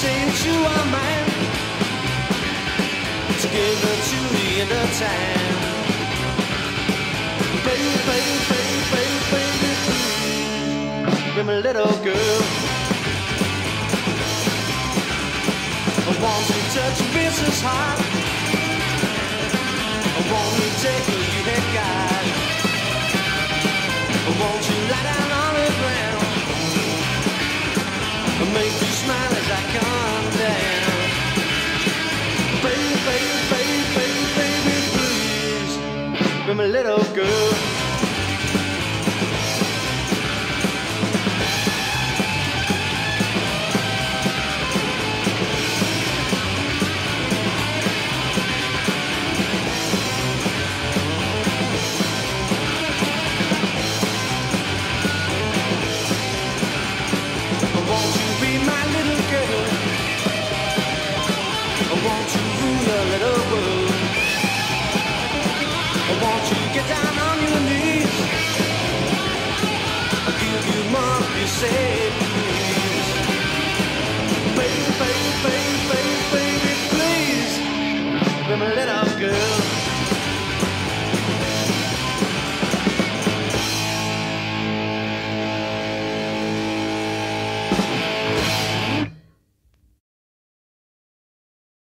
say that you are mine, together to the end of time. Baby, baby, baby, baby, baby, please be my little girl. I want to touch Vince's heart. I want to take what you had got. I want you lie down on the ground and make you smile as I come